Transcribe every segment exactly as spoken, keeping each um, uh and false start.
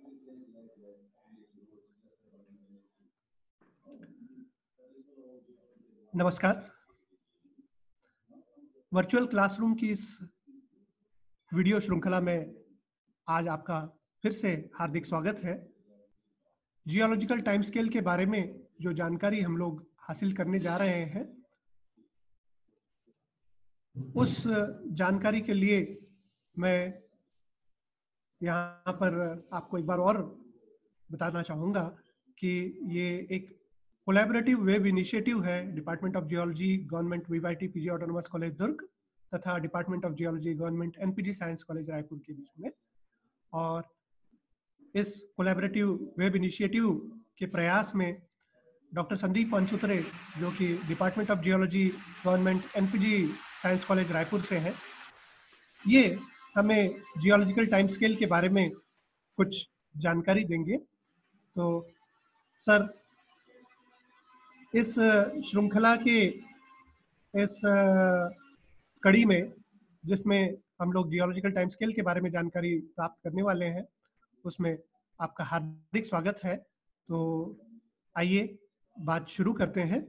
नमस्कार। Virtual classroom की इस वीडियो श्रृंखला में आज आपका फिर से हार्दिक स्वागत है। जियोलॉजिकल टाइम स्केल के बारे में जो जानकारी हम लोग हासिल करने जा रहे हैं, उस जानकारी के लिए मैं यहाँ पर आपको एक बार और बताना चाहूँगा कि ये एक कोलैबोरेटिव वेब इनिशिएटिव है department of geology, government VYT PG autonomous college Durg तथा department of geology, government NPG science college Raipur के बीच में। और इस कोलैबोरेटिव वेब इनिशिएटिव के प्रयास में डॉक्टर संदीप पंचुत्रे, जो कि department of geology, government NPG science college Raipur से हैं, ये हमें जियोलॉजिकल टाइम स्केल के बारे में कुछ जानकारी देंगे। तो सर, इस श्रृंखला के इस कड़ी में जिसमें हम लोग जियोलॉजिकल टाइम स्केल के बारे में जानकारी प्राप्त करने वाले हैं, उसमें आपका हार्दिक स्वागत है। तो आइए बात शुरू करते हैं।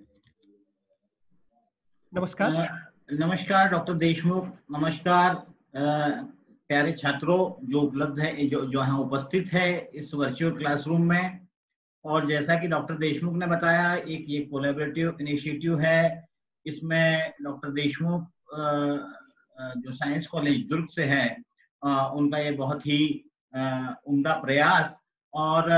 नमस्कार। नमस्कार डॉक्टर देशमुख। नमस्कार प्यारे छात्रों जो उपलब्ध है, जो जो यहाँ उपस्थित है इस वर्चुअल क्लासरूम में। और जैसा कि डॉक्टर देशमुख ने बताया, एक ये कोलैबोरेटिव इनिशिएटिव है। इसमें डॉक्टर देशमुख जो साइंस कॉलेज दुर्ग से है, उनका ये बहुत ही उम्दा प्रयास। और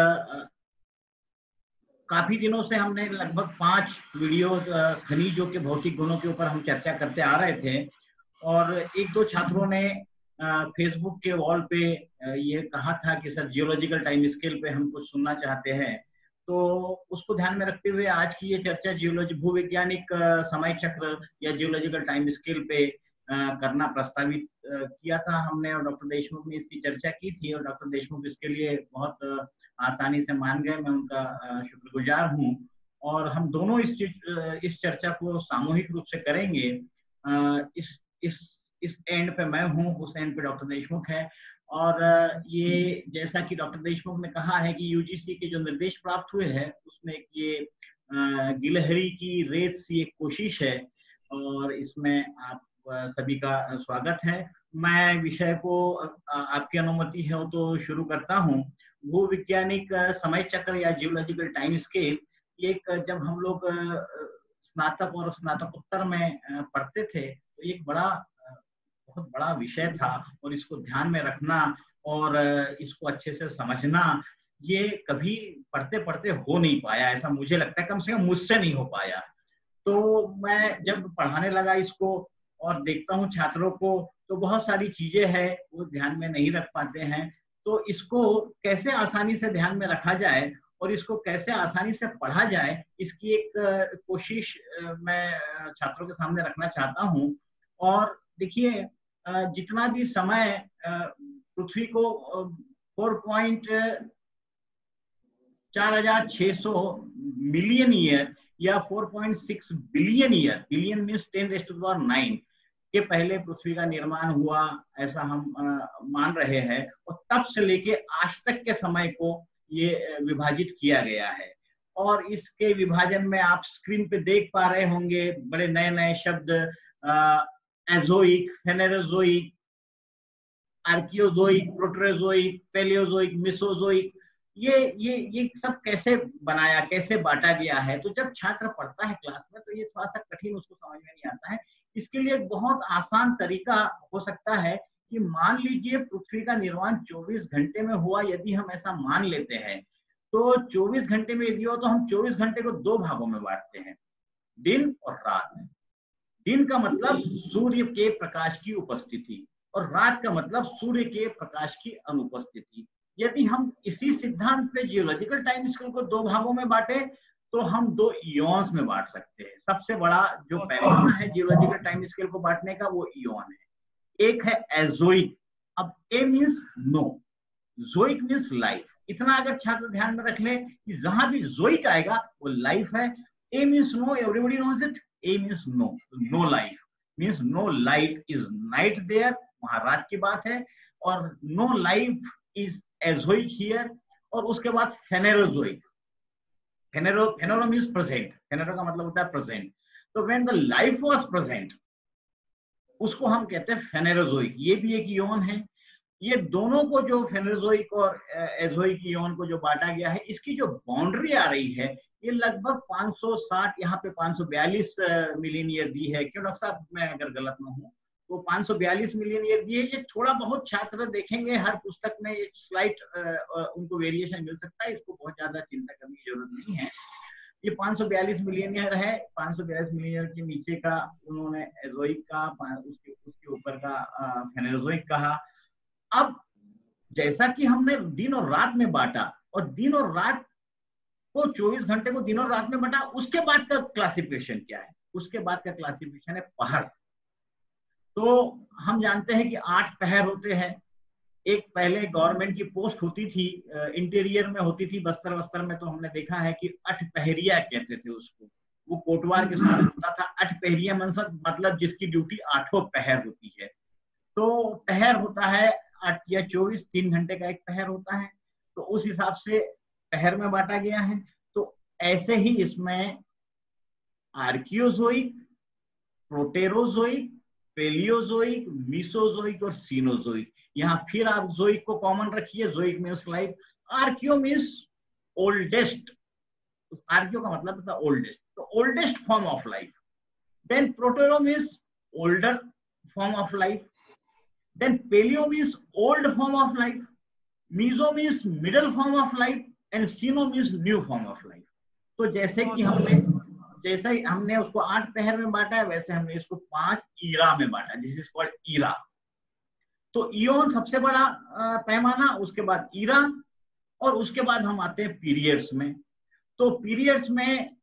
काफी दिनों से हमने लगभग पांच वीडियोस खनिजों के भौतिक गुणों के ऊपर हम चर्चा करते आ रहे थे। और एक दो छात्रों ने फेसबुक के वॉल पे ये कहा था कि सर जियोलॉजिकल टाइम स्केल पे हम कुछ सुनना चाहते हैं। तो उसको ध्यान में रखते हुए आज की ये चर्चा जियोलॉजी भूवैज्ञानिक समय चक्र या जियोलॉजिकल टाइम स्केल पे करना प्रस्तावित किया था हमने, और डॉक्टर देशमुख ने इसकी चर्चा की थी। और डॉक्टर देशमुख इसके लिए बहुत आसानी से मान गए, मैं उनका शुक्रगुजार हूँ। और हम दोनों इस इस चर्चा को सामूहिक रूप से करेंगे। इस इस इस एंड पे मैं हूँ, उस एंड पे डॉक्टर देशमुख है। और ये जैसा कि डॉक्टर देशमुख ने कहा है कि यूजीसी के जो निर्देश प्राप्त हुए हैं, उसमें ये गिलहरी की रेत सी एक कोशिश है, और इसमें आप सभी का स्वागत है। मैं विषय को आपकी अनुमति है तो शुरू करता हूँ। भूवैज्ञानिक समय चक्र या जियोलॉजिकल टाइम स्केल, एक जब हम लोग स्नातक और स्नातकोत्तर में पढ़ते थे तो एक बड़ा बहुत बड़ा विषय था, और इसको ध्यान में रखना और इसको अच्छे से समझना ये कभी पढ़ते पढ़ते हो नहीं पाया, ऐसा मुझे लगता है। कम से कम मुझसे नहीं हो पाया। तो मैं जब पढ़ाने लगा इसको और देखता हूँ छात्रों को, तो बहुत सारी चीजें हैं वो ध्यान में नहीं रख पाते हैं। तो इसको कैसे आसानी से ध्यान में रखा जाए और इसको कैसे आसानी से पढ़ा जाए, इसकी एक कोशिश मैं छात्रों के सामने रखना चाहता हूँ। और देखिए, जितना भी समय पृथ्वी को फोर पॉइंट चार हजार छह सौ मिलियन ईयर या four point six billion year, billion means ten raise to the power nine के पहले पृथ्वी का निर्माण हुआ, ऐसा हम आ, मान रहे हैं। और तब से लेके आज तक के समय को ये विभाजित किया गया है। और इसके विभाजन में आप स्क्रीन पे देख पा रहे होंगे बड़े नए नए शब्द, Azoic, Phanerozoic, Archaeozoic, Proterozoic, Palaeozoic, Mesozoic. ये ये ये सब कैसे बनाया, कैसे बांटा गया है। तो जब छात्र पढ़ता है क्लास में तो ये थोड़ा सा कठिन उसको समझ में नहीं आता है। इसके लिए एक बहुत आसान तरीका हो सकता है कि मान लीजिए पृथ्वी का निर्माण चौबीस घंटे में हुआ। यदि हम ऐसा मान लेते हैं तो चौबीस घंटे में यदि हो तो हम चौबीस घंटे को दो भागों में बांटते हैं, दिन और रात। दिन का मतलब सूर्य के प्रकाश की उपस्थिति, और रात का मतलब सूर्य के प्रकाश की अनुपस्थिति। यदि हम इसी सिद्धांत पे जियोलॉजिकल टाइम स्केल को दो भागों में बांटे तो हम दो इयॉन्स में बांट सकते हैं। सबसे बड़ा जो पैमाना है जियोलॉजिकल टाइम स्केल को बांटने का वो इयॉन है। एक है एजोइक। अब a means no, zoic means life. इतना अगर छात्र ध्यान में रख ले कि जहां भी जोइक आएगा वो लाइफ है। A means no, everybody knows it. A means no, no life means no light is night there, वहां रात की बात है। और no life is Azoic here. और उसके बाद फेनेरोजोइक। फेनेरो फेनेरो मीन्स प्रेजेंट, फेनेरो का मतलब होता है प्रेजेंट। तो when the life was present उसको हम कहते हैं फेनेरोजोइक। ये भी एक इयोन है। ये दोनों को जो फेनेरोजोइक और एजोइक इयोन को जो बांटा गया है, इसकी जो बाउंड्री आ रही है ये लगभग पाँच सौ साठ, यहाँ पे पाँच सौ बयालीस मिलियन ईयर दी है। क्यों डॉक्टर साहब, मैं अगर गलत ना हूँ तो पाँच सौ बयालीस मिलियन ईयर दी है। ये थोड़ा बहुत छात्र देखेंगे हर पुस्तक में एक स्लाइट उनको वेरिएशन मिल सकता है, इसको बहुत ज्यादा चिंता करने की जरूरत नहीं है। ये पाँच सौ बयालीस मिलियन ईयर है। पाँच सौ बयालीस मिलियन ईयर के नीचे का उन्होंने एजोइक का, उसके उसके ऊपर का फेनेरोजोइक कहा। अब जैसा कि हमने दिन और रात में बांटा और दिन और रात को चौबीस घंटे को दिन और रात में बांटा, उसके बाद का क्लासिफिकेशन क्या है? उसके बाद का क्लासिफिकेशन है पहर। तो हम जानते हैं कि आठ पहर होते हैं। एक पहले गवर्नमेंट की पोस्ट होती थी, इंटीरियर में होती थी, बस्तर बस्तर में, तो हमने देखा है कि अठ पहरिया कहते थे उसको। वो कोटवार के साथ होता था। अठ पहरिया मतलब जिसकी ड्यूटी आठों पहर होती है। तो पहर होता है आठ या चौबीस, तीन घंटे का एक पहर होता है। तो उस हिसाब से पहर में बांटा गया है। तो ऐसे ही इसमें आर्कियोजोइक, प्रोटेरोजोइक, पेलियोजोइक, मीसोजोइक और सीनोजोइक। यहाँ फिर आप जोइक को कॉमन रखिए। Zoic means life, archaeo means oldest. Archaeo का मतलब था ओल्डेस्ट, तो oldest form of life. Then protero means older form of life. Then paleo means old form of life, meso means middle form of life, and sino means new form of life. तो जैसे कि हमने जैसे ही हमने उसको आठ पहर में बांटा है, वैसे हमने इसको पांच ईरा में बांटा। This is called era. तो इयोन सबसे बड़ा पैमाना, उसके बाद ईरा, और उसके बाद हम आते हैं पीरियड्स में। तो पीरियड्स में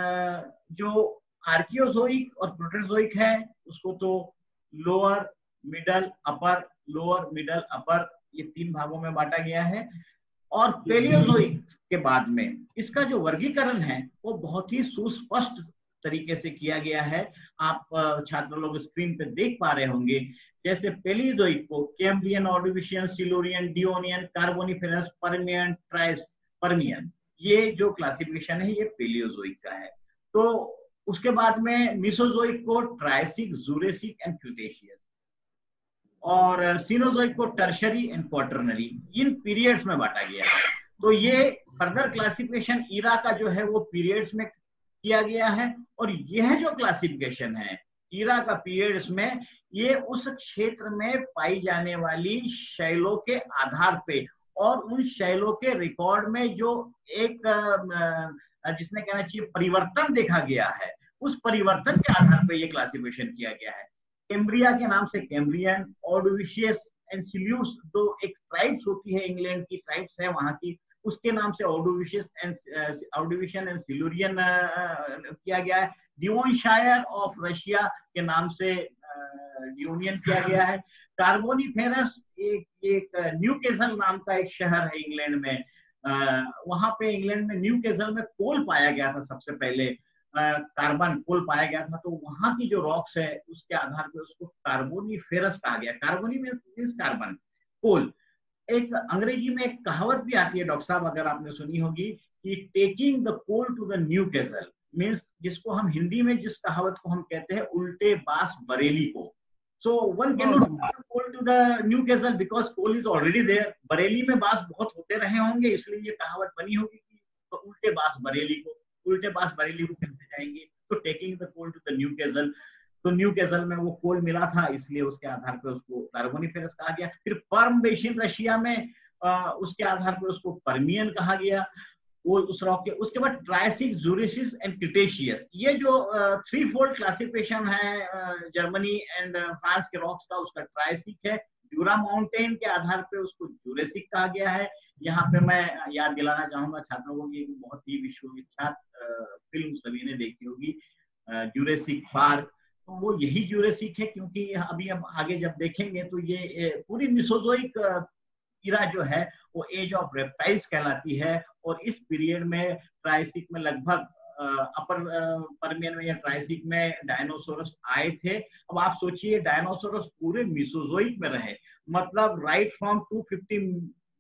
जो आर्कियोजोइक और प्रोटेरोजोइक है उसको तो lower, middle, upper, lower, middle, upper, ये तीन भागों में बांटा गया है। और पेलियोजोइक के बाद में इसका जो वर्गीकरण है वो बहुत ही सुस्पष्ट तरीके से किया गया है। आप छात्र लोग स्क्रीन पे देख पा रहे होंगे। जैसे पेलियोजोइक को Cambrian, Ordovician, Silurian, Devonian, Carboniferous, Permian, Trias Permian, ये जो क्लासिफिकेशन है ये पेलियोजोइक का है। तो उसके बाद में मीसोजोइक को ट्रायसिक, जूरेसिक एंड क्रिटेशियस, और सीनोजोइक को टर्शरी एंड क्वार्टरनरी, इन पीरियड्स में बांटा गया है। तो ये फर्दर क्लासिफिकेशन ईरा का जो है वो पीरियड्स में किया गया है। और यह जो क्लासिफिकेशन है ईरा का पीरियड्स में, ये उस क्षेत्र में पाई जाने वाली शैलों के आधार पे और उन शैलों के रिकॉर्ड में जो एक जिसने कहना चाहिए परिवर्तन देखा गया है, उस परिवर्तन के आधार पे ये क्लासिफिकेशन किया गया है। कैम्ब्रिया के नाम से कैम्ब्रियन, ऑर्डोविशियस एंड सिल्यूस, दो एक ट्राइब्स होती है, इंग्लैंड की ट्राइब्स है वहां की, उसके नाम से Ordovices and Ordovician and Silurian किया गया है। डिवोनशायर ऑफ रशिया के नाम से डियोनियन किया गया है। कार्बोनिफेरस एक एक न्यूकेसल नाम का एक शहर है इंग्लैंड में, वहां पे इंग्लैंड में न्यूकेसल में कोल पाया गया था सबसे पहले, कार्बन कोल पाया गया था। तो वहां की जो रॉक्स है उसके आधार पर उसको कार्बोनिफेरस कहा गया। Carboni means carbon, coal. एक अंग्रेजी में एक कहावत भी आती है डॉक्टर साहब, अगर आपने सुनी होगी, कि taking the coal to the Newcastle means, जिसको हम हिंदी में जिस कहावत को हम कहते हैं उल्टे बास बरेली को। So one can not take coal to the Newcastle because coal is already there. Bareilly में बास बहुत होते रहे होंगे, इसलिए ये कहावत बनी होगी कि तो उल्टे बास बरेली को, उल्टे बास बरेली को कैसे जाएंगे। तो taking the coal to the Newcastle, तो न्यूकेसल में वो कोल मिला था, इसलिए उसके आधार पर उसको कार्बोनिफेरस कहा गया। फिर पर्म बेसिन रशिया में आ, उसके आधार पर उसको पर्मियन कहा गया, वो उस रॉक के। उसके बाद ट्रायसिक, जूरेसिस एंड क्रिटेशियस, ये जो थ्री फोल्ड क्लासिफिकेशन है जर्मनी एंड फ्रांस के रॉक्स का, उसका ट्रायसिक है। ड्यूरा माउंटेन के आधार पे उसको जूरेसिक कहा गया है। यहाँ पे मैं याद दिलाना चाहूंगा छात्रों को कि बहुत ही विश्वविख्यात फिल्म सभी ने देखी होगी, जूरेसिक पार्क। तो वो यही जूरेसिक है, क्योंकि अभी हम आगे जब देखेंगे तो ये पूरी मिसोजोइक इरा जो है वो एज ऑफ रेप्टाइल्स कहलाती है। और इस पीरियड में ट्रायसिक में लगभग अपर पर्मियन में या ट्रायसिक में डायनासोरस आए थे। अब आप सोचिए डायनासोरस पूरे मिसोजोइक में रहे, मतलब right from two fifty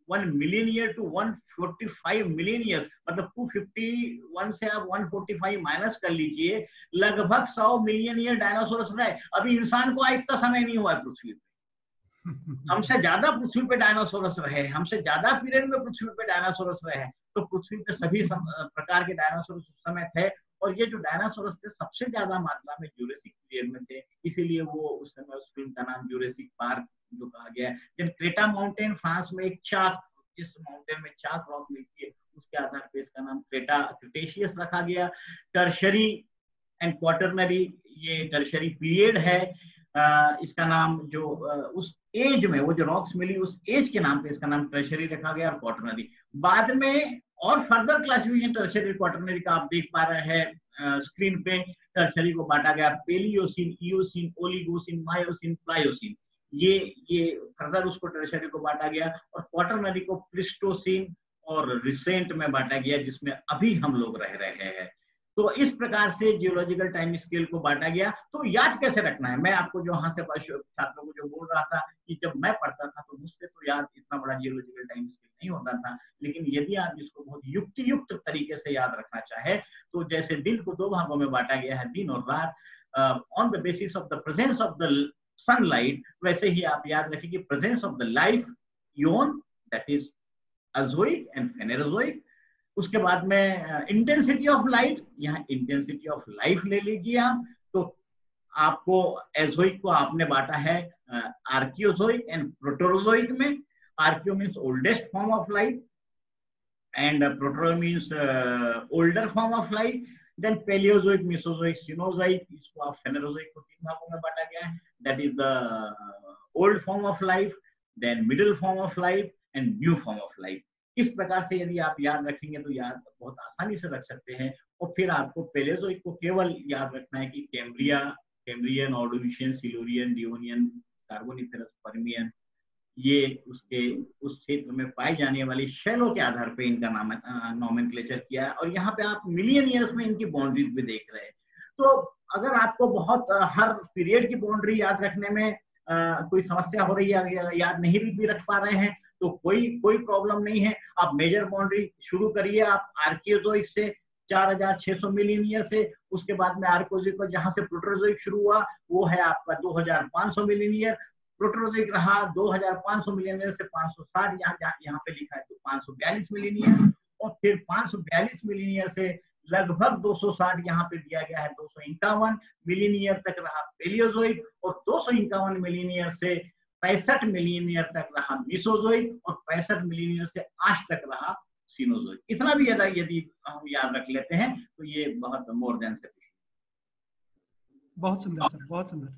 one million year to one forty five million year, मतलब टू फिफ्टी वन से आप वन फोर्टी फाइव माइनस कर लीजिए, लगभग सौ मिलियन ईयर डायनासोरस रहे। अभी इंसान को इतना समय नहीं हुआ है पृथ्वी पे, हमसे ज्यादा पृथ्वी पे डायनासोरस रहे, हमसे ज्यादा पीरियड में पृथ्वी पे डायनासोरस रहे। तो पृथ्वी पे सभी प्रकार के डायनासोरस उस समय थे, और ये जो डायनासोरस थे सबसे ज्यादा मात्रा में ज्यूरेसिक पीरियड में थे, इसीलिए वो उस समय उस फिल्म का नाम ज्यूरेसिक पार्क जो कहा गया है। जब क्रेटा माउंटेन फ्रांस में एक चाक, इस माउंटेन में चाक रॉक मिलती है, उसके आधार पर इसका नाम क्रेटा क्रिटेशियस रखा गया। टर्शरी एंड क्वार्टरनरी, ये टर्शरी पीरियड है, आ, इसका नाम जो आ, उस एज में वो जो रॉक्स मिली उस एज के नाम पे इसका नाम टर्शरी रखा गया, और क्वार्टरनरी। बाद में और फर्दर क्लासिफिकेशन टर्शरी क्वार्टरनरी का आप देख पा रहे हैं स्क्रीन पे। टर्शरी को बांटा गया Palaeocene, Eocene, Oligocene, Miocene, Pliocene, ये ये फर्दर उसको टर्शरी को बांटा गया, और क्वार्टरनरी को प्लिस्टोसिन और रिसेंट में बांटा गया, जिसमें अभी हम लोग रह रहे हैं। तो इस प्रकार से जियोलॉजिकल टाइम स्केल को बांटा गया। तो याद कैसे रखना है, मैं आपको जो यहाँ से छात्रों को जो बोल रहा था कि जब मैं पढ़ता था तो मुझसे तो याद इतना बड़ा जियोलॉजिकल टाइम स्केल नहीं होता था, लेकिन यदि आप इसको बहुत युक्त युक्त तरीके से याद रखना चाहे तो जैसे दिन को दो भागों में बांटा गया है, दिन और रात, on the basis of the presence of the sunlight, वैसे ही आप याद रखें कि presence of the life eon, that is Azoic and Phanerozoic. उसके बाद में इंटेंसिटी ऑफ लाइट, यहाँ इंटेंसिटी ऑफ लाइफ ले लीजिए आप, तो आपको एज़ोइक को आपने बांटा है आर्कियोज़ोइक एंड प्रोटोरोज़ोइक में। Archaeo means oldest form of life and protero means older form of life. Then Palaeozoic, Mesozoic, Cenozoic, इसको आप फेनेरोज़ोइक को तीन भागों में बांटा गया है, that is the old form of life, then middle form of life and new form of life. इस प्रकार से यदि आप याद रखेंगे तो याद बहुत आसानी से रख सकते हैं। और फिर आपको पेलेज़ोइक को केवल याद रखना है कि Cambria, Cambrian, Ordovician, Silurian, Devonian, Carboniferous, Permian, ये उसके उस क्षेत्र में पाई जाने वाली शैलों के आधार पे इनका नाम नॉमेनक्लेचर किया है। और यहाँ पे आप मिलियन ईयर्स में इनकी बाउंड्रीज भी देख रहे हैं। तो अगर आपको बहुत हर पीरियड की बाउंड्री याद रखने में आ, कोई समस्या हो रही है, या, याद नहीं भी रख पा रहे हैं, तो कोई कोई प्रॉब्लम नहीं है। आप मेजर बाउंड्री शुरू करिए आप आर्कियोज़ोइक से चार हज़ार छह सौ मिलियन ईयर से, उसके बाद में आर्कोज़ोइक जहां से प्रोटोज़ोइक शुरू हुआ वो है आपका दो हज़ार पाँच सौ मिलियन ईयर। प्रोटोज़ोइक रहा दो हज़ार पाँच सौ मिलियन ईयर से पाँच सौ साठ, यहाँ यहाँ पे लिखा है तो पाँच सौ बयालीस मिलियन ईयर, और फिर पाँच सौ बयालीस मिलियन ईयर से लगभग दो सौ साठ यहाँ पे दिया गया है दो सौ इक्यावन मिलियन ईयर तक रहा पेलियोज़ोइक, और दो सौ इक्यावन मिलियन ईयर से पैंसठ मिलियन ईयर तक रहा मेसोज़ोइक, और पैंसठ मिलियन ईयर से आज तक रहा सिनोज़ोइक। इतना भी यदि यदि हम याद रख लेते हैं तो ये बहुत मोर देन सफिशिएंट। बहुत सुंदर सर, बहुत सुंदर।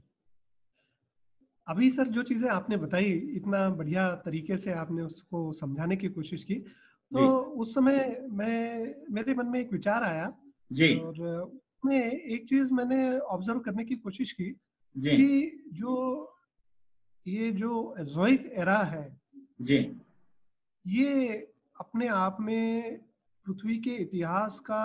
अभी सर जो चीजें आपने बताई, इतना बढ़िया तरीके से आपने उसको समझाने की कोशिश की, तो उस समय मैं मेरे मन में एक विचार आया जी, और उसमें एक चीज मैंने ऑब्जर्व करने की कोशिश की जी, कि जो ये जो एज़ोइक एरा है जी, ये अपने आप में पृथ्वी के इतिहास का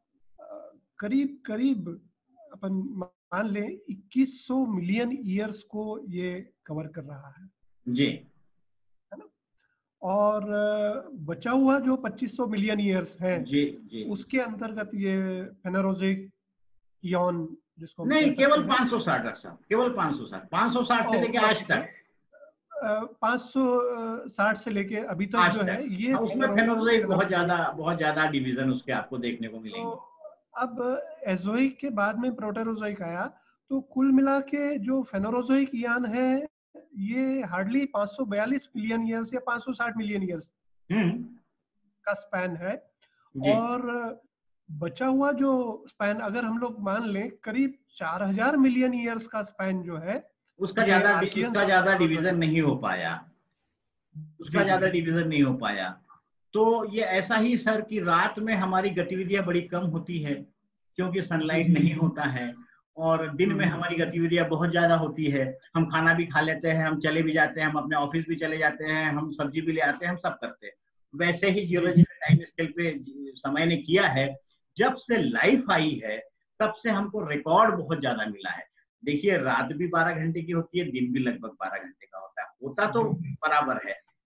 करीब करीब अपन मान लें इक्कीस सौ मिलियन ईयर्स को ये कवर कर रहा है, जी, है ना। और बचा हुआ जो पच्चीस सौ मिलियन ईयर्स है, जी, जी, उसके अंतर्गत ये फेनेरोज़ोइक इयॉन जिसको नहीं, केवल पाँच सौ साठ रखा, केवल पाँच सौ साठ, पाँच सौ साठ से लेके आज तक पाँच सौ साठ से लेके अभी तक जो है ये, उसमें फेनेरोज़ोइक बहुत ज्यादा बहुत ज्यादा डिवीजन उसके आपको देखने को मिलेंगे। तो अब एज़ोइक के बाद में प्रोटेरोज़ोइक आया, तो कुल मिला के जो फेनेरोज़ोइक इयान है ये हार्डली पाँच सौ बयालीस मिलियन ईयर्स या पाँच सौ साठ मिलियन ईयर्स का स्पैन है। और बचा हुआ जो स्पैन अगर हम लोग मान लें करीब चार हज़ार मिलियन ईयर्स का स्पैन जो है उसका ज्यादा उसका ज्यादा डिवीजन नहीं हो पाया, उसका ज्यादा डिवीजन नहीं हो पाया। तो ये ऐसा ही सर कि रात में हमारी गतिविधियां बड़ी कम होती है क्योंकि सनलाइट नहीं होता है, और दिन में हमारी गतिविधियां बहुत ज्यादा होती है। हम खाना भी खा लेते हैं, हम चले भी जाते हैं, हम अपने ऑफिस भी चले जाते हैं, हम सब्जी भी ले आते हैं, हम सब करते हैं। वैसे ही जियोलॉजिकल टाइम स्केल पे समय ने किया है। जब से लाइफ आई है तब से हमको रिकॉर्ड बहुत ज्यादा मिला है। देखिए रात भी बारह घंटे की होती है, दिन भी लगभग बारह घंटे का होता है, होता तो बराबर है,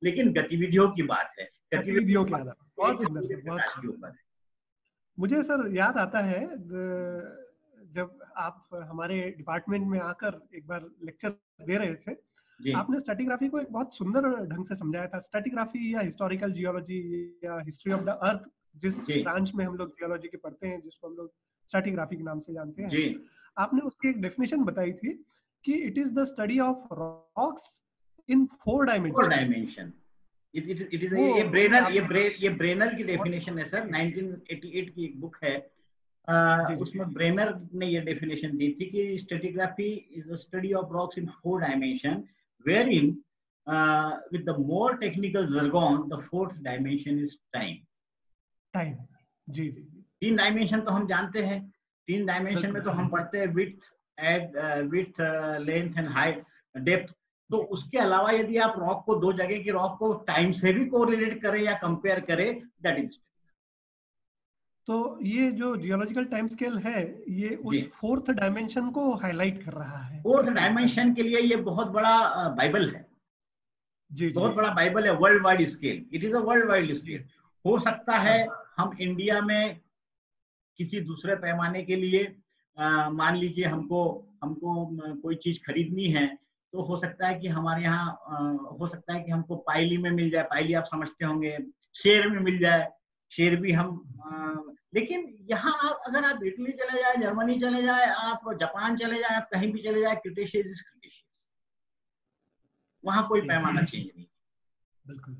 लेकिन गतिविधियों की बात है, गतिविधियों के आधार। बहुत सुंदर सर, बहुत प्रकाश के ऊपर। मुझे सर याद आता है जब आप हमारे डिपार्टमेंट में आकर एक बार लेक्चर दे रहे थे, आपने स्ट्रैटिग्राफी को एक बहुत सुंदर ढंग से समझाया था। स्ट्रैटिग्राफी या हिस्टोरिकल जियोलॉजी या हिस्ट्री ऑफ द अर्थ, जिस ब्रांच में हम लोग जियोलॉजी के पढ़ते हैं, जिसको हम लोग स्ट्रैटिग्राफी के नाम से जानते हैं, आपने उसकी एक डेफिनेशन बताई थी कि it is the study of rocks in four dimension. It it it is ये ब्रेनर ये ब्रे ये ब्रेनर की डेफिनेशन है सर, नाइनटीन एटी एट की एक बुक है, uh, उसमें ब्रेनर ने ये डेफिनेशन दी थी कि stratigraphy is the study of rocks in four dimension wherein uh, with the more technical jargon the fourth dimension is time time जी जी तीन डायमेंशन तो हम जानते हैं, तीन डायमेंशन में तो हम पढ़ते हैं width and width length and height depth. तो उसके अलावा यदि आप रॉक को, दो जगह की रॉक को टाइम से भी कोरिलेट करें या कंपेयर करें, दैट इज। तो ये जो जियोलॉजिकल टाइम स्केल है ये उस फोर्थ डायमेंशन को हाईलाइट कर रहा है। फोर्थ डायमेंशन के लिए ये बहुत बड़ा बाइबल है जी, जी बहुत बड़ा बाइबल है, worldwide scale. It is a worldwide scale. हो सकता है हम इंडिया में किसी दूसरे पैमाने के लिए आ, मान लीजिए हमको हमको कोई चीज खरीदनी है, तो हो सकता है कि हमारे यहाँ हो सकता है कि हमको पाइली में मिल जाए, पाइली आप समझते होंगे, शेर में मिल जाए, शेर भी हम आ, लेकिन यहाँ आप अगर आप इटली चले जाए, जर्मनी चले जाए, आप जापान चले जाए, आप कहीं भी चले जाए, क्रिटेशियस इज क्रिटेशियस, वहां कोई पैमाना चेंज नहीं। बिल्कुल।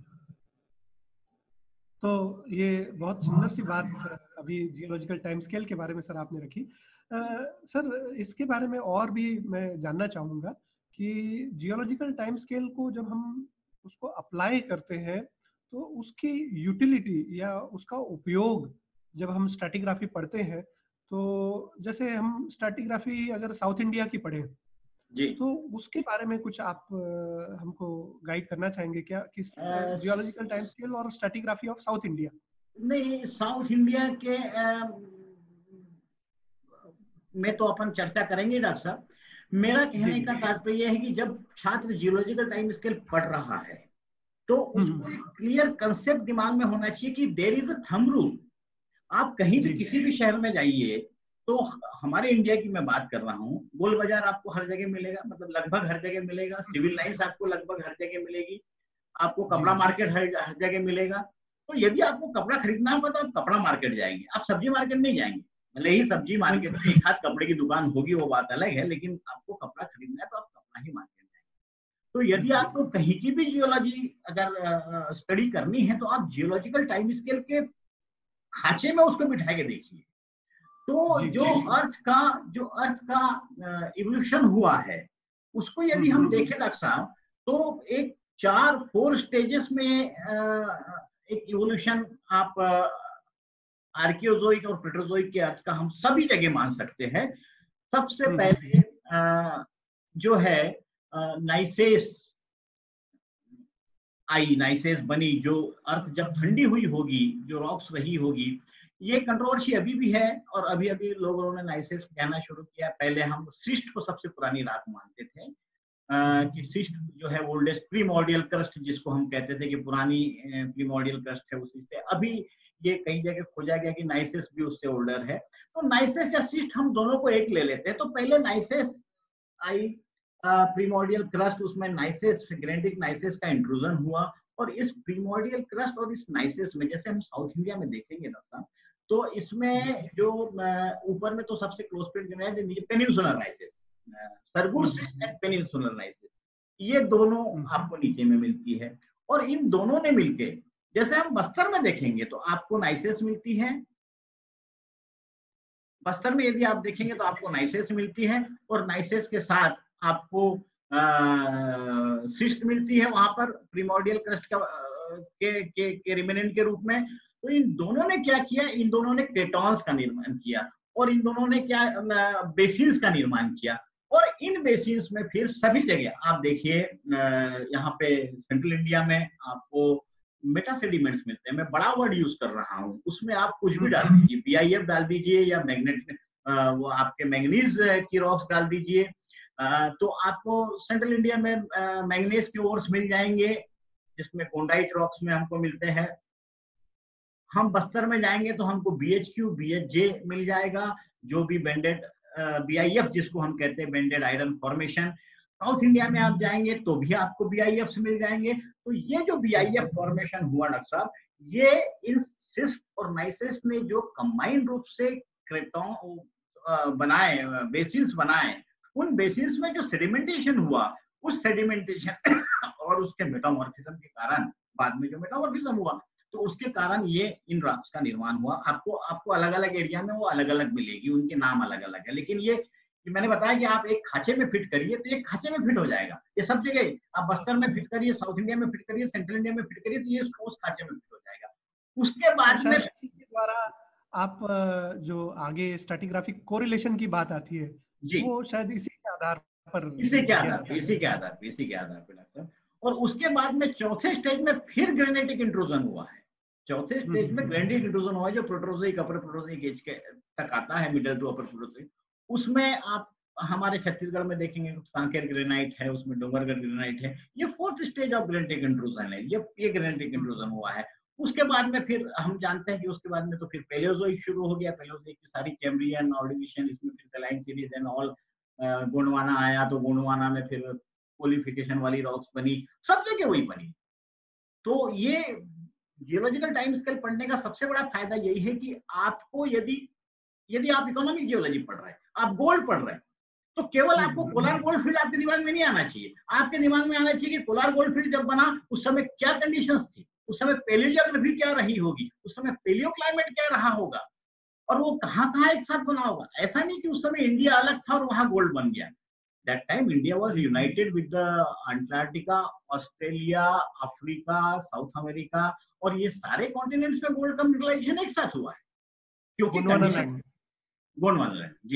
तो ये बहुत सुंदर सी बात अभी जियोलॉजिकल टाइम स्केल के बारे में सर आपने रखी। आ, सर इसके बारे में और भी मैं जानना चाहूँगा कि जियोलॉजिकल टाइम स्केल को जब हम उसको अप्लाई करते हैं तो उसकी यूटिलिटी या उसका उपयोग जब हम स्ट्रैटिग्राफी पढ़ते हैं, तो जैसे हम स्ट्रैटिग्राफी अगर साउथ इंडिया की पढ़ें जी, तो उसके बारे में कुछ आप हमको गाइड करना चाहेंगे क्या कि जियोलॉजिकल टाइम स्केल और स्ट्रैटिग्राफी ऑफ साउथ इंडिया? नहीं, साउथ इंडिया के आ, में तो अपन चर्चा करेंगे डॉक्टर साहब। मेरा कहने का तात्पर्य है कि जब छात्र जियोलॉजिकल टाइम स्केल पढ़ रहा है तो उसको एक क्लियर कंसेप्ट दिमाग में होना चाहिए कि there is a thumb rule. आप कहीं भी किसी भी शहर में जाइए, तो हमारे इंडिया की मैं बात कर रहा हूँ, गोल बाजार आपको हर जगह मिलेगा, मतलब लगभग हर जगह मिलेगा, सिविल लाइंस आपको लगभग हर जगह मिलेगी, आपको कपड़ा मार्केट हर हर जगह मिलेगा। तो यदि आपको कपड़ा खरीदना होगा तो आप कपड़ा मार्केट जाएंगे, आप सब्जी मार्केट नहीं जाएंगे। भले ही सब्जी मार्केट में एक हाथ कपड़े की दुकान होगी, वो बात अलग है, लेकिन आपको कपड़ा खरीदना है तो आप कपड़ा ही मार्केट जाएंगे। तो यदि आपको कहीं की भी जियोलॉजी अगर स्टडी करनी है तो आप जियोलॉजिकल टाइम स्केल के खांचे में उसको बिठा के देखिए। तो जी, जो जी, अर्थ का जो अर्थ का इवोल्यूशन हुआ है उसको यदि हम देखें डॉक्टर साहब, तो एक चार फोर स्टेजेस में एक इवोल्यूशन आप आर्कियोजोइक और प्रोटोजोइक के अर्थ का हम सभी जगह मान सकते हैं। सबसे पहले जो है नाइसेस आई, नाइसेस बनी, जो अर्थ जब ठंडी हुई होगी, जो रॉक्स रही होगी। ये कंट्रोवर्सी अभी भी है और अभी अभी लोगों ने नाइसेस कहना शुरू किया। पहले हम सिस्ट को सबसे पुरानी राख मानते थे, आ, कि सिस्ट जो है ओल्डेस्ट प्रीमोर्डियल क्रस्ट जिसको हम कहते थे कि पुरानी प्रीमोर्डियल क्रस्ट है उसी से। अभी ये कई जगह खोजा गया कि नाइसेस भी उससे ओल्डर है। तो नाइसेस या सिस्ट हम दोनों को एक ले लेते हैं। तो पहले नाइसेस आई, प्रीमोर्डियल क्रस्ट, उसमें नाइसेस ग्रेनिटिक नाइसेस का इंट्रूजन हुआ और इस प्रीमोर्डियल क्रस्ट और इस नाइसेस में, जैसे हम साउथ इंडिया में देखेंगे डॉक्टर, तो इसमें जो ऊपर में तो सबसे Closepet peninsular gneisses, Sargur schist and peninsular gneisses, ये दोनों आपको नीचे में मिलती है। और इन दोनों ने मिलके, जैसे हम बस्तर में देखेंगे तो आपको नाइसेस मिलती है, बस्तर में यदि आप देखेंगे तो आपको नाइसेस मिलती है और नाइसेस के साथ आपको सिस्ट मिलती है वहां पर प्रीमोर्डियल क्रस्ट का के के, के रिमेनेंट के रूप में। तो इन दोनों ने क्या किया, इन दोनों ने क्रेटॉन्स का निर्माण किया और इन दोनों ने क्या बेसिन्स का निर्माण किया। और इन बेसिन्स में फिर सभी जगह आप देखिए, यहाँ पे सेंट्रल इंडिया में आपको मेटासेडिमेंट्स मिलते हैं। मैं बड़ा वर्ड यूज कर रहा हूँ, उसमें आप कुछ भी डाल दीजिए, पी आई एफ डाल दीजिए या मैग्नेट वो आपके मैंगनीज की रॉक्स डाल दीजिए, तो आपको सेंट्रल इंडिया में मैंगनीज के ओर्स मिल जाएंगे। जिसमें कोंडाइट रॉक्स में हमको मिलते हैं। हम बस्तर में जाएंगे तो हमको B H Q, B H J मिल जाएगा, जो भी बेंडेड बी आई एफ जिसको हम कहते हैं, banded iron formation. South India में आप जाएंगे तो भी आपको बी आई एफ मिल जाएंगे। तो ये जो बी आई एफ फॉर्मेशन हुआ डॉक्टर साहब, ये इन सिस्ट और नाइसिस्ट ने जो कंबाइंड रूप से क्रेटॉन बनाए, बेसिन्स बनाए, उन बेसिन्स में जो सेडिमेंटेशन हुआ, उस सेडिमेंटेशन और उसके मेटामॉर्फिज्म के कारण, बाद में जो मेटामॉर्फिज्म हुआ, तो उसके कारण ये इन रॉक्स का निर्माण हुआ। आपको आपको अलग अलग एरिया में वो अलग अलग मिलेगी, उनके नाम अलग अलग है, लेकिन ये मैंने बताया कि आप एक खांचे में फिट करिए तो एक खांचे में फिट हो जाएगा। ये सब जगह आप बस्तर में फिट करिए, साउथ इंडिया में फिट करिए, सेंट्रल इंडिया में फिट करिए, तो ये उस खांचे में फिट हो जाएगा। उसके बाद में इसी के द्वारा आप जो आगे स्ट्रैटिग्राफिक कोरिलेशन की बात आती है, वो शायद इसी के आधार पर इसी के आधार पर इसी के आधार पर इसी के आधार पर डॉक्टर। और उसके बाद में चौथे स्टेज में फिर ग्रेनेटिक इंट्रूजन हुआ है। चौथे स्टेज में ग्रेनेटिक इंट्रूजन हुआ है, जो प्रोटोजोइक अपर प्रोटोजोइक एज के तक आता है, मिडिल टू अपर प्रोटोजोइक। उसमें आप हमारे छत्तीसगढ़ में देखेंगे कांकेर ग्रेनाइट है, उसमें डोंगरगढ़ ग्रेनाइट है। ये fourth stage of granitic intrusion है, ये ये ग्रेनेटिक इंट्रूजन हुआ है। उसके बाद में फिर हम जानते हैं कि उसके बाद में तो फिर पैलियोजोइक शुरू हो गया। पैलियोजोइक की सारी कैम्ब्रियन, ऑर्डिविशियन, इसमें फिर saline series and all, Gondwana आया तो गोंडवाना में फिर पोलिफिकेशन वाली रॉक्स बनी, सब जगह वही बनी। तो ये जियोलॉजिकल टाइम स्केल पढ़ने का सबसे बड़ा फायदा यही है कि आपको यदि यदि आप इकोनॉमिक जियोलॉजी पढ़ रहे हैं, आप गोल्ड पढ़ रहे हैं, तो केवल आपको कोलार गोल्ड फील्ड आपके दिमाग में नहीं आना चाहिए। आपके दिमाग में आना चाहिए कि कोलार गोल्ड फील्ड जब बना उस समय क्या कंडीशंस थी, उस समय पेलियोजोग्राफी क्या रही होगी, उस समय पेलियो क्लाइमेट क्या रहा होगा, और वो कहाँ कहाँ एक साथ बना होगा। ऐसा नहीं कि उस समय इंडिया अलग था और वहां गोल्ड बन गया। That time India was united with the Antarctica, Australia, Africa, South America, और ये सारे कॉन्टिनेंट्स में गोल्ड का मिनरलाइजेशन एक साथ हुआ है, क्योंकि कंडीशन गोंडवाना लैंड। जी,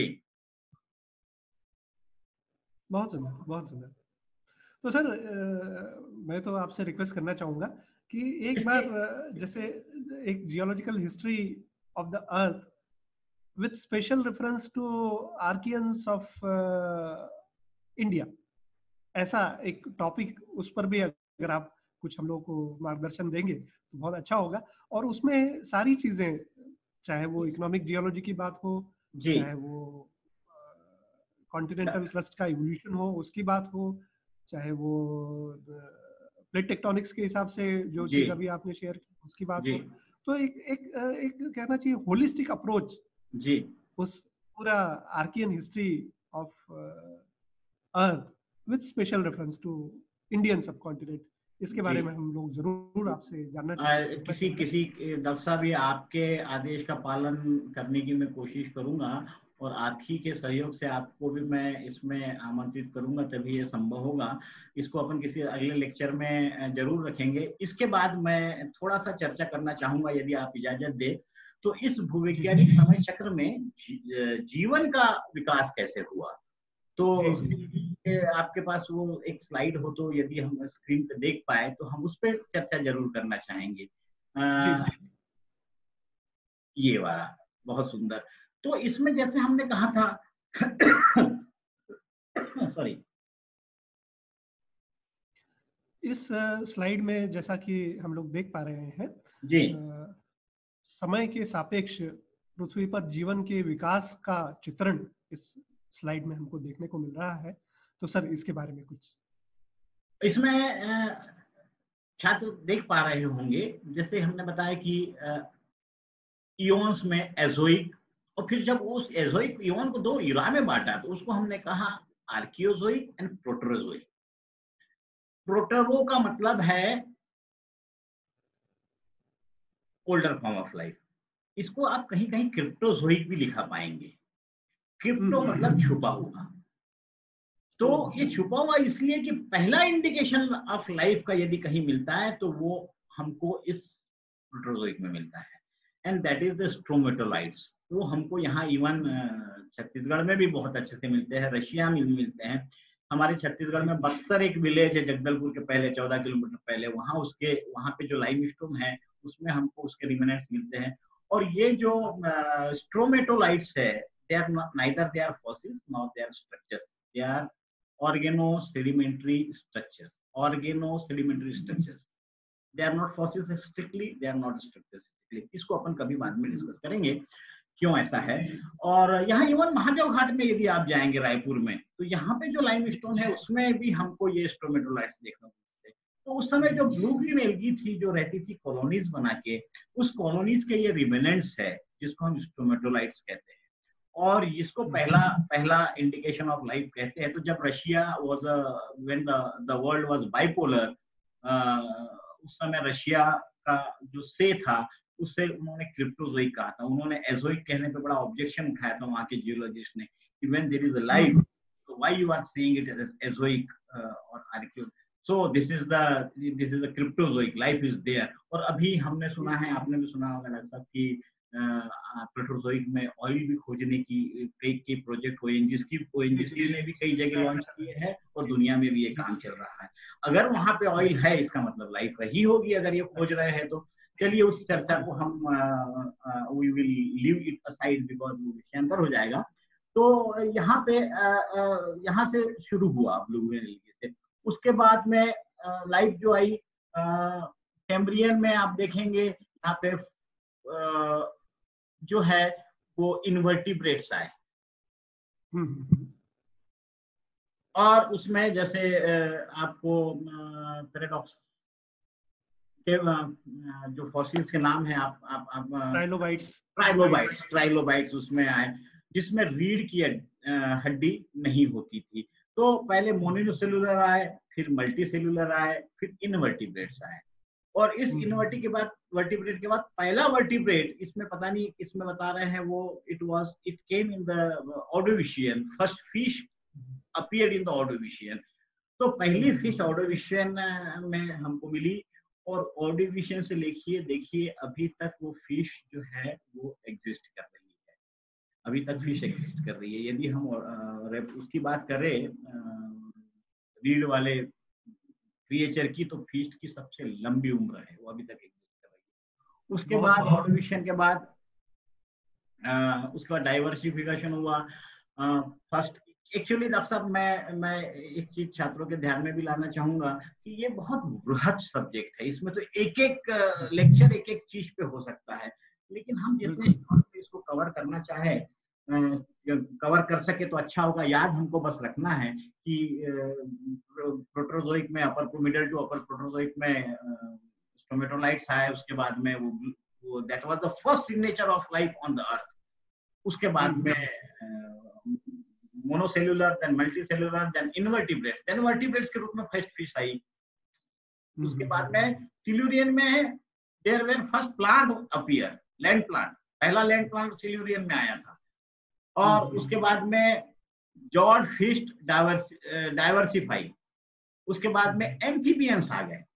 बहुत सुंदर, बहुत सुंदर। तो सर आ, मैं तो आपसे रिक्वेस्ट करना चाहूंगा कि एक बार जैसे एक geological history of the earth with special reference to archaeans of India, ऐसा एक टॉपिक, उस पर भी अगर आप कुछ हम लोग को मार्गदर्शन देंगे तो बहुत अच्छा होगा। और उसमें सारी चीजें, चाहे वो इकोनॉमिक जियोलॉजी की बात हो, चाहे वो कॉन्टिनेंटल क्रस्ट का इवोल्यूशन हो उसकी बात हो, चाहे वो प्लेट टेक्टोनिक्स के हिसाब से जो चीज अभी आपने शेयर की उसकी बात हो, तो एक एक एक कहना चाहिए होलिस्टिक अप्रोच जी उस पूरा Archaean history of earth with special reference to Indian subcontinent, इसके बारे में हम लोग जरूर आपसे जानना चाहेंगे। किसी किसी डॉक्टर साहब, ये आपके आदेश का पालन करने की मैं कोशिश करूंगा, और आप ही के सहयोग से आपको भी मैं इसमें आमंत्रित करूंगा, तभी ये संभव होगा। इसको अपन किसी अगले लेक्चर में जरूर रखेंगे। इसके बाद मैं थोड़ा सा चर्चा करना चाहूंगा, यदि आप इजाजत दे, तो इस भूवैज्ञानिक समय चक्र में जीवन का विकास कैसे हुआ। तो आपके पास वो एक स्लाइड हो तो यदि हम स्क्रीन पे देख पाए तो हम उस पर चर्चा जरूर करना चाहेंगे। आ, ये वाला बहुत सुंदर। तो इसमें जैसे हमने कहा था सॉरी, इस स्लाइड में जैसा कि हम लोग देख पा रहे हैं जी, आ, समय के सापेक्ष पृथ्वी पर जीवन के विकास का चित्रण इस स्लाइड में हमको देखने को मिल रहा है। तो सर इसके बारे में कुछ, इसमें छात्र देख पा रहे होंगे, जैसे हमने बताया कि इयोन्स में एजोइक, और फिर जब उस एजोइक इयोन को दो इरा में बांटा तो उसको हमने कहा आर्कियोजोइक एंड प्रोटरोजोइक। प्रोटरो का मतलब है ओल्डर फॉर्म ऑफ लाइफ, इसको आप कहीं कहीं क्रिप्टोजोइक भी लिखा पाएंगे। क्रिप्टो मतलब छुपा हुआ, तो ये छुपा हुआ इसलिए कि पहला इंडिकेशन ऑफ लाइफ का यदि कहीं मिलता है तो वो हमको इस प्रोटोजोइक में मिलता है, and that is the stromatolites. वो हमको यहाँ इवन छत्तीसगढ़ में भी बहुत अच्छे से मिलते हैं, रशिया में भी मिलते हैं। हमारे छत्तीसगढ़ में बस्तर एक विलेज है जगदलपुर के पहले चौदह किलोमीटर पहले, वहाँ उसके वहाँ पे जो लाइमस्टोन है उसमें हमको उसके रिमेनेंट्स मिलते हैं। और ये जो स्ट्रोमेटोलाइट्स है, they are neither they are fossils nor they are structures, they are organo sedimentary structures, organo sedimentary structures. They are not fossils strictly, they are not strictly. इसको अपन कभी बाद में डिस्कस करेंगे क्यों ऐसा है। और यहाँ इवन महादेव घाट में यदि आप जाएंगे रायपुर में, तो यहाँ पे जो लाइमस्टोन है उसमें भी हमको ये स्ट्रोमेटोलाइट्स देखने को मिलते हैं। तो उस समय जो ब्लू ग्रीन एल्गी थी जो रहती थी कॉलोनीज बना के, उस कॉलोनीज के ये रिमेनेंट्स है जिसको हम स्ट्रोमेटोलाइट्स कहते हैं। और इसको पहला पहला इंडिकेशन ऑफ लाइफ कहते हैं। तो जब Russia was when the the world was bipolar, उस समय रशिया का जो से था उससे उन्होंने क्रिप्टोजोइक कहा था। उन्होंने एजोइक कहने पे बड़ा ऑब्जेक्शन उठाया था वहां के जियोलॉजिस्ट ने, even there is a life, so why you are saying it as ezoic uh, or archaeal, so this is the this is a cryptozoic, life is there। और अभी हमने सुना है, आपने भी सुना होगा डॉक्टर साहब कि प्रोटोजोइक में ऑयल भी खोजने की कई कई प्रोजेक्ट ओएनजीसी की ओएनजीसी ने भी कई जगह लॉन्च किए हैं और दुनिया में भी ये काम चल रहा है। अगर वहां पे ऑयल है इसका मतलब लाइफ रही होगी, अगर ये खोज रहे हैं तो। चलिए उस चर्चा को हम we will leave it aside because वो विषयांतर हो जाएगा। तो यहाँ पे यहाँ से शुरू हुआ ब्लू ग्रीन एल्गी से। उसके बाद में लाइफ जो आई कैम्ब्रियन में, आप देखेंगे यहाँ पे आ, जो है वो इन्वर्टिब्रेट्स आए। और उसमें जैसे आपको पैराडॉक्स के जो फॉसिल्स के नाम है, आप आप आप ट्राइलोबाइट्स ट्राइलोबाइट्स ट्राइलोबाइट्स उसमें आए, जिसमें रीढ़ की हड्डी नहीं होती थी। तो पहले मोनोसेलुलर आए, फिर मल्टी सेलुलर आए, फिर इनवर्टिब्रेट्स आए। और इस इनवर्टी के बाद वर्टिब्रेट के बाद पहला वर्टिब्रेट, इसमें पता नहीं इसमें बता रहे हैं वो it was it came in the Ordovician, first fish appeared in the Ordovician. तो पहली फिश ऑर्डोविशियन में हमको मिली, और ऑर्डोविशियन से देखिए देखिए अभी तक वो फिश जो है वो एग्जिस्ट कर रही है, अभी तक फिश एग्जिस्ट कर रही है। यदि हम उसकी बात करें रीढ़ वाले क्रिएचर की, तो फिश की सबसे लंबी उम्र है, वो अभी तक एग्जिस्ट कर रही है। उसके बाद ऑर्डोविशियन के बाद आ, उसके बाद डाइवर्सिफिकेशन हुआ। फर्स्ट एक्चुअली डॉक्टर साहब मैं मैं एक चीज छात्रों के ध्यान में भी लाना चाहूंगा कि ये बहुत बृहद सब्जेक्ट है, इसमें तो एक एक लेक्चर एक एक चीज पे हो सकता है, लेकिन हम जितने इसको कवर करना चाहे कवर कर सके तो अच्छा होगा। याद हमको बस रखना है कि प्रोटोजोइक में अपर मिडल टू अपर प्रोटोजोइक में स्टोमेटोलाइट्स आए, उसके बाद में वो वो that was the first signature of life on the earth. उसके बाद में monocellular, then multicellular, then invertebrates, then vertebrates के रूप में फर्स्ट फिश आई। उसके बाद में सिल्यूरियन में there were first plant appear, land plant, पहला लैंड प्लांट सिल्यूरियन में आया था। और उसके बाद में जॉर्ज फिश डाइवर्सिफाई, उसके बाद में एम्फीबियंस आ गए।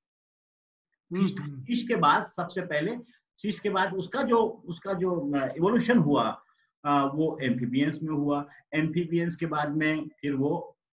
फिश के बाद सबसे पहले फिश के बाद उसका जो उसका जो इवोल्यूशन हुआ आ, वो एम्फीबियंस में हुआ। एम्फीबियंस के बाद में फिर वो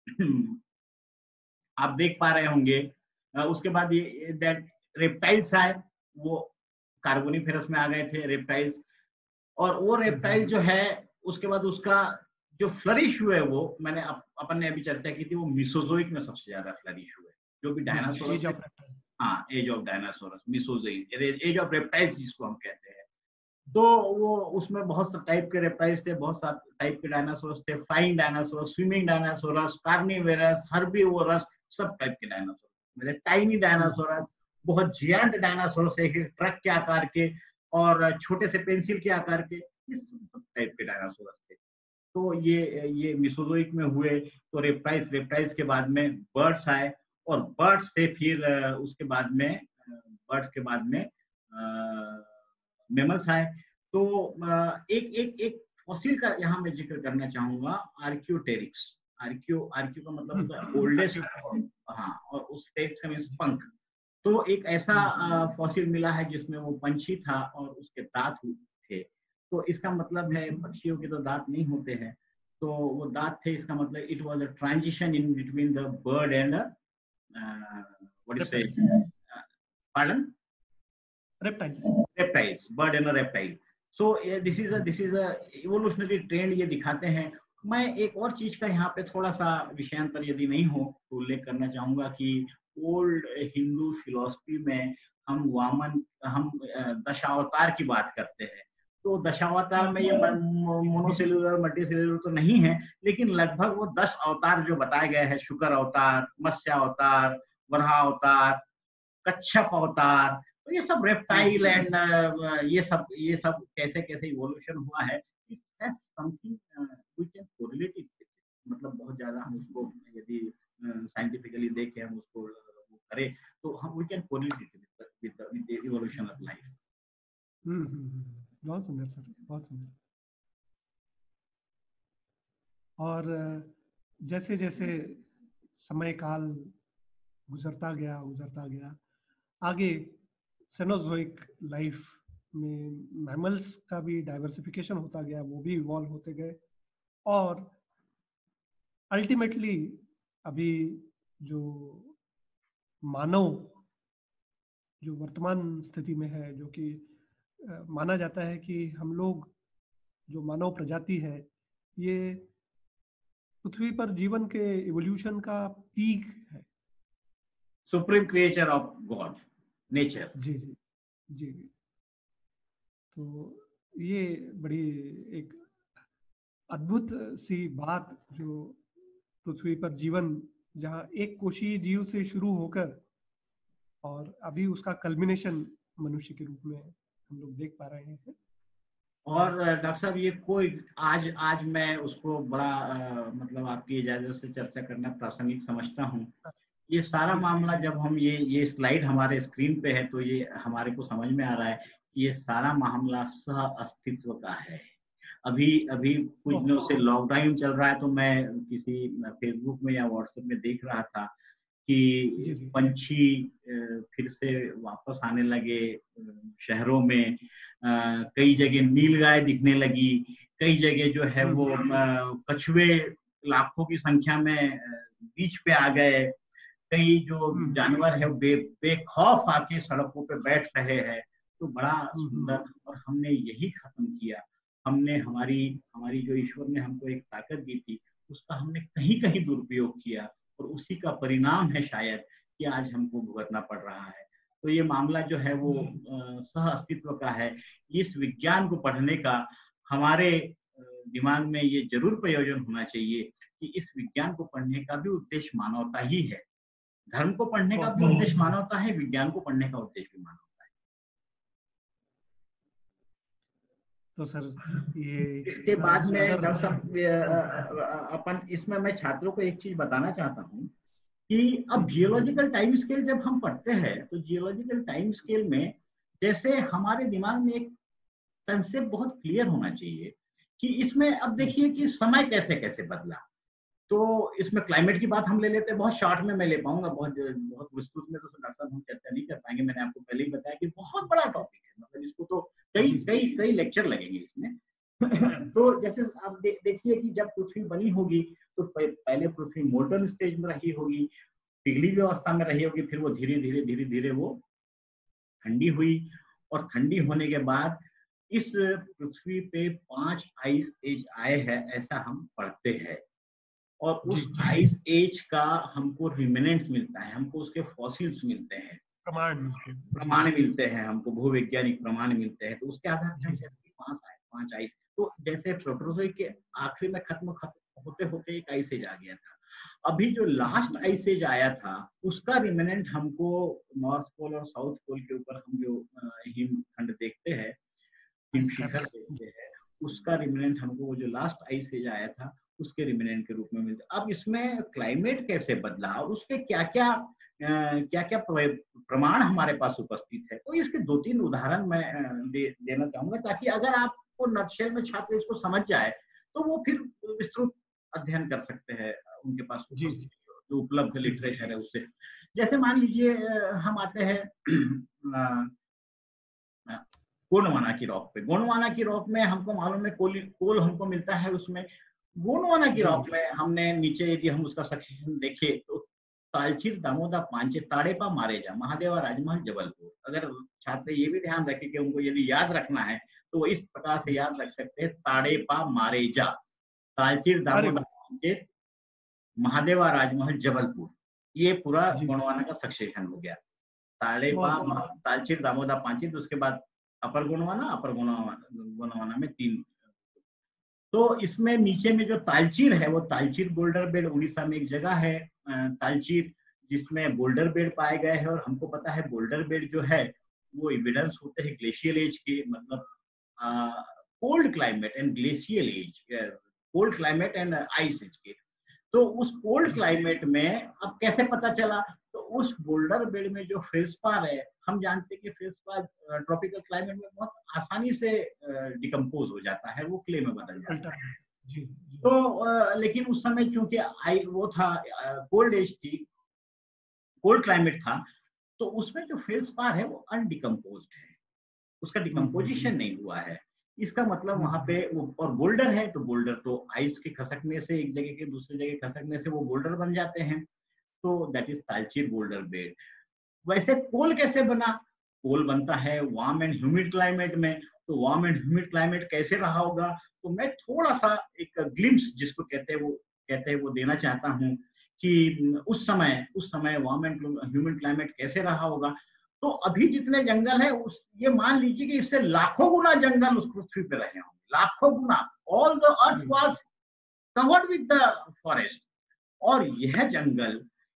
आप देख पा रहे होंगे आ, उसके बाद ये दैट रेप्टाइल्स आए, वो कार्बोनिफेरस में आ गए थे रेप्टाइल्स। और वो रेप्टाइल जो है उसके बाद उसका जो फ्लरिश हुए, वो मैंने अप, अपन ने अभी चर्चा की थी, वो मिसोजोइक में सबसे ज्यादा फ्लरिश हुए, जो भी डायनासोरस, हाँ age of dinosaurs, Mesozoic age of reptiles जिसको हम कहते हैं। तो वो उसमें बहुत सब टाइप के रेप्टाइल्स थे, बहुत सारे टाइप के डायनासोरस थे, flying dinosaurs, swimming dinosaurs, carnivorous, herbivorous, सब टाइप के डायनासोरस, मेरे टाइनी डायनासोरस, बहुत जियांट डायनासोरस, एक ट्रक के आकार के और छोटे से पेंसिल के आकार के, इस टाइप के डायनासोरस थे। तो ये ये मिसोजोइक में हुए। तो रेप्टाइल्स रेप्टाइल्स के बाद में बर्ड्स आए, और बर्ड्स से फिर उसके बाद में बर्ड्स के बाद में मैमल्स आए। तो एक एक एक फॉसिल का यहाँ मैं जिक्र करना चाहूंगा, आर्क्योटेरिक्स। आर्क्यो आर्क्यो का मतलब होता है ओल्डेस्ट, हाँ, और उस टेरिक्स का मींस पंख। तो एक ऐसा फॉसिल मिला है जिसमें वो पंछी था और उसके दांत थे। तो इसका मतलब है पक्षियों के तो दांत नहीं होते हैं, तो वो दांत थे, इसका मतलब it was a transition in between the bird and what you say pardon reptiles reptiles bird and a reptile। so uh, this is a this is a evolutionary trend ये दिखाते हैं। मैं एक और चीज का यहाँ पे थोड़ा सा विषयांतर यदि नहीं हो तो उल्लेख करना चाहूंगा कि ओल्ड हिंदू फिलॉसफी में हम वामन, हम दशावतार की बात करते हैं। तो दशावतार में ये मोनोसेलुलर मल्टीसेलुलर तो नहीं है, लेकिन लगभग वो दस अवतार जो बताए गए हैं, शुकर अवतार, मत्स्य अवतार, वराह अवतार, कच्छप अवतार, तो ये सब रेप्टाइल एंड ये सब ये सब कैसे कैसे इवोल्यूशन हुआ है, something we can correlate it, मतलब बहुत ज्यादा हम उसको यदि साइंटिफिकली देखें, हम उसको वो करें, तो हम we can correlate it with with the evolution of life. Hmm hmm बहुत सुंदर सर, बहुत सुंदर। और जैसे जैसे समय काल गुजरता गया गुजरता गया आगे सेनोजोइक लाइफ में मैमल्स का भी डाइवर्सिफिकेशन होता गया, वो भी इवॉल्व होते गए, और अल्टीमेटली अभी जो मानव जो वर्तमान स्थिति में है, जो कि माना जाता है कि हम लोग जो मानव प्रजाति है, ये पृथ्वी पर जीवन के इवोल्यूशन का पीक है, supreme creature of God nature. जी जी जी। तो ये बड़ी एक अद्भुत सी बात, जो पृथ्वी पर जीवन जहाँ एक कोशीय जीव से शुरू होकर और अभी उसका कल्मिनेशन मनुष्य के रूप में हम लोग देख पा रहे हैं। और डॉक्टर साहब ये कोई आज आज मैं उसको बड़ा आ, मतलब आपकी इजाजत से चर्चा करना प्रासंगिक समझता हूँ। ये सारा मामला जब हम ये ये स्लाइड हमारे स्क्रीन पे है, तो ये हमारे को समझ में आ रहा है कि ये सारा मामला सह अस्तित्व का है। अभी अभी कुछ दिनों से लॉकडाउन चल रहा है, तो मैं किसी फेसबुक में या व्हाट्सएप में देख रहा था कि पंछी फिर से वापस आने लगे शहरों में, कई जगह नीलगाय दिखने लगी, कई जगह जो है वो कछुए लाखों की संख्या में बीच पे आ गए, कई जो जानवर है बे बेखौफ आके सड़कों पे बैठ रहे हैं। तो बड़ा सुंदर, और हमने यही खत्म किया। हमने हमारी हमारी जो ईश्वर ने हमको एक ताकत दी थी, उसका हमने कहीं कहीं दुरुपयोग किया, और उसी का परिणाम है शायद कि आज हमको भुगतना पड़ रहा है। तो ये मामला जो है वो सह अस्तित्व का है। इस विज्ञान को पढ़ने का हमारे दिमाग में ये जरूर प्रयोजन होना चाहिए कि इस विज्ञान को पढ़ने का भी उद्देश्य मानवता ही है। धर्म को पढ़ने का भी उद्देश्य मानवता है, विज्ञान को पढ़ने का उद्देश्य भी मानवता है। तो सर ये इसके बाद में डॉक्टर साहब अपन इसमें मैं छात्रों को एक चीज बताना चाहता हूँ कि अब जियोलॉजिकल टाइम स्केल जब हम पढ़ते हैं, तो जियोलॉजिकल टाइम स्केल में जैसे हमारे दिमाग में एक कंसेप्ट बहुत क्लियर होना चाहिए कि इसमें अब देखिए कि समय कैसे कैसे बदला। तो इसमें क्लाइमेट की बात हम ले लेते हैं, बहुत शॉर्ट में मैं ले पाऊंगा, बहुत बहुत विस्तृत में तो डॉक्टर साहब हम चर्चा नहीं कर पाएंगे। मैंने आपको पहले ही बताया कि बहुत बड़ा टॉपिक है, मतलब इसको तो कई कई कई लेक्चर लगेंगे इसमें। तो जैसे आप दे, देखिए कि जब पृथ्वी बनी होगी तो पहले पृथ्वी मोल्टन स्टेज में रही होगी, पिघली व्यवस्था में रही होगी, फिर वो धीरे धीरे धीरे धीरे वो ठंडी हुई, और ठंडी होने के बाद इस पृथ्वी पे पांच आइस एज आए हैं, ऐसा हम पढ़ते हैं। और उस आइस एज का हमको रिमेनेंट्स मिलता है, हमको उसके फॉसिल्स मिलते हैं, प्रमाण प्रमाण मिलते हैं, हमको भूवैज्ञानिक प्रमाण मिलते हैं। तो उसके आधार पर पांच पांच आइस, तो जैसे प्रोटोजोइक के आखिरी में खत्म खत्म होते होते एक आइस एज आ गया था। अभी जो लास्ट आइस एज आया था उसका रिमेनेंट हमको नॉर्थ पोल और साउथ पोल के ऊपर हम जो हिमखंड देखते हैं, हिमशिखर देखते हैं, उसका रिमेनेंट हमको वो जो लास्ट आइस एज आया था उसके रिमेनेंट के रूप में मिलता है। अब इसमें क्लाइमेट कैसे बदला और उसके क्या क्या क्या क्या प्रमाण हमारे पास उपस्थित है, तो इसके दो तीन उदाहरण मैं दे, देना चाहूंगा, ताकि अगर आपको नटशेल में छात्र इसको समझ जाए तो वो फिर विस्तृत अध्ययन कर सकते हैं, उनके पास जो उपलब्ध लिटरेचर है उससे। जैसे मान लीजिए हम आते हैं गोंडवाना की रॉक पे। गोंडवाना की रॉक में हमको मालूम है कोल कोल हमको मिलता है उसमें। गोंडवाना की रॉक में हमने नीचे यदि हम उसका सक्सेशन देखे तो तालचीर, दामोदा, पांचे, ताड़ेपा, मारेजा, महादेवा, राजमहल, जबलपुर। अगर छात्र ये भी ध्यान रखे कि उनको यदि याद रखना है तो वो इस प्रकार से याद रख सकते हैं, ताड़ेपा, मारेजा, तालचीर, दामोदा, पांचे, महादेवा, राजमहल, जबलपुर। ये पूरा गोंडवाना का सक्सेशन हो गया। ताड़ेपा, तालचेर, दामोदा, पांचेत, उसके बाद अपर गोंडवाना, अपर गोंडवाना में तीन। तो इसमें नीचे में जो तालचीर है वो तालचीर बोल्डर बेड, उड़ीसा में एक जगह है तालचीर, जिसमें बोल्डर बेड पाए गए हैं। और हमको पता है बोल्डर बेड जो है वो एविडेंस होते हैं ग्लेशियल एज के, मतलब cold climate and glacial age, cold climate and ice age के। तो उस कोल्ड क्लाइमेट में अब कैसे पता चला, तो उस बोल्डर बेड में जो फेल्सपार है, हम जानते हैं कि फेल्सपार ट्रॉपिकल क्लाइमेट में बहुत आसानी से डिकम्पोज हो जाता है, वो क्ले में बदल जाता है। जी, जी। तो आ, लेकिन उस समय चूंकि आई वो था कोल्ड एज थी, कोल्ड क्लाइमेट था, तो उसमें जो फेल्सपार है वो अनडिकम्पोज्ड है, उसका डिकम्पोजिशन नहीं हुआ है। इसका मतलब वहां पे वो, और बोल्डर है तो बोल्डर तो आइस के खसकने से, एक जगह के दूसरी जगह खसकने से वो बोल्डर बन जाते हैं। तो that is Talchir boulder bed. वैसे कोल कैसे बना? कोल बनता है वार्म एंड ह्यूमिड क्लाइमेट में। तो वार्म एंड ह्यूमिड क्लाइमेट कैसे रहा होगा, तो मैं थोड़ा सा एक ग्लिम्स जिसको कहते हैं वो कहते हैं वो देना चाहता हूँ कि उस समय उस समय वार्म एंड ह्यूमिड क्लाइमेट कैसे रहा होगा। तो अभी जितने जंगल है उस ये मान लीजिए कि इससे लाखों गुना जंगल उस पृथ्वी पे रहे होंगे, लाखों गुना। All the earth was covered with the forest. और यह जंगल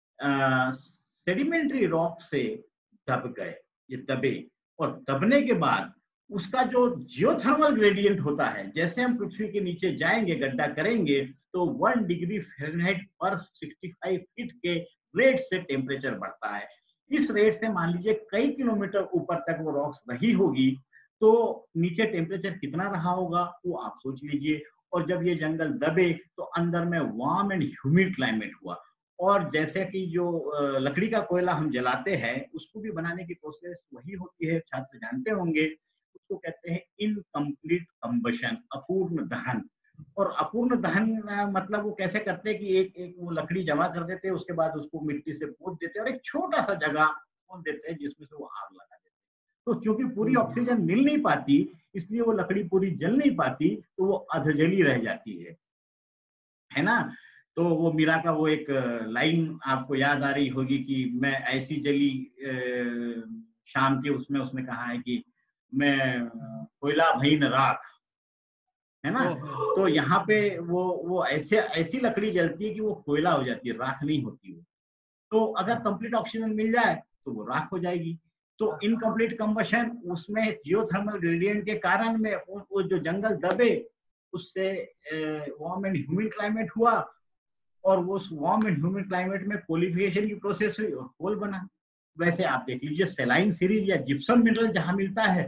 सेडिमेंट्री रॉक से दब गए, ये दबे, और दबने के बाद उसका जो जियोथर्मल ग्रेडियंट होता है, जैसे हम पृथ्वी के नीचे जाएंगे, गड्ढा करेंगे, तो वन डिग्री फ़ारेनहाइट पर सिक्सटी फाइव फीट के रेट से टेम्परेचर बढ़ता है। इस रेट से मान लीजिए कई किलोमीटर ऊपर तक वो रॉक्स रही होगी, तो नीचे टेम्परेचर कितना रहा होगा वो आप सोच लीजिए। और जब ये जंगल दबे तो अंदर में वार्म एंड ह्यूमिड क्लाइमेट हुआ। और जैसे कि जो लकड़ी का कोयला हम जलाते हैं, उसको भी बनाने की प्रोसेस वही होती है, छात्र जानते होंगे, उसको कहते हैं इनकम्प्लीट कंबशन, अपूर्ण दहन। और अपूर्ण दहन मतलब वो कैसे करते हैं कि एक एक वो लकड़ी जमा कर देते हैं, उसके बाद उसको मिट्टी से पोत देते हैं और एक छोटा सा जगह खोद देते हैं जिसमें से वो आग लगा देते हैं। तो क्योंकि पूरी ऑक्सीजन मिल नहीं पाती, इसलिए वो लकड़ी पूरी जल नहीं पाती, तो वो अधजली रह जाती है, है ना। तो वो मीरा का वो एक लाइन आपको याद आ रही होगी कि मैं ऐसी जली शाम के, उसमें उसने कहा है कि मैं कोयला भई न राख, है ना। तो यहाँ पे वो वो ऐसे ऐसी लकड़ी जलती है कि वो कोयला हो जाती है, राख नहीं होती वो। तो अगर कंप्लीट ऑक्सीजन मिल जाए तो वो राख हो जाएगी। तो इनकम्प्लीट कंबशन, उसमें जियोथर्मल ग्रेडियंट के कारण में वो जो जंगल दबे, उससे वार्म एंड ह्यूमिड क्लाइमेट हुआ, और वो वार्म एंड ह्यूमिड क्लाइमेट में कोलिफिकेशन की प्रोसेस हुई और कोल बना। वैसे आप देख लीजिए सेलाइन सीरीज या जिप्सम मिनरल जहां मिलता है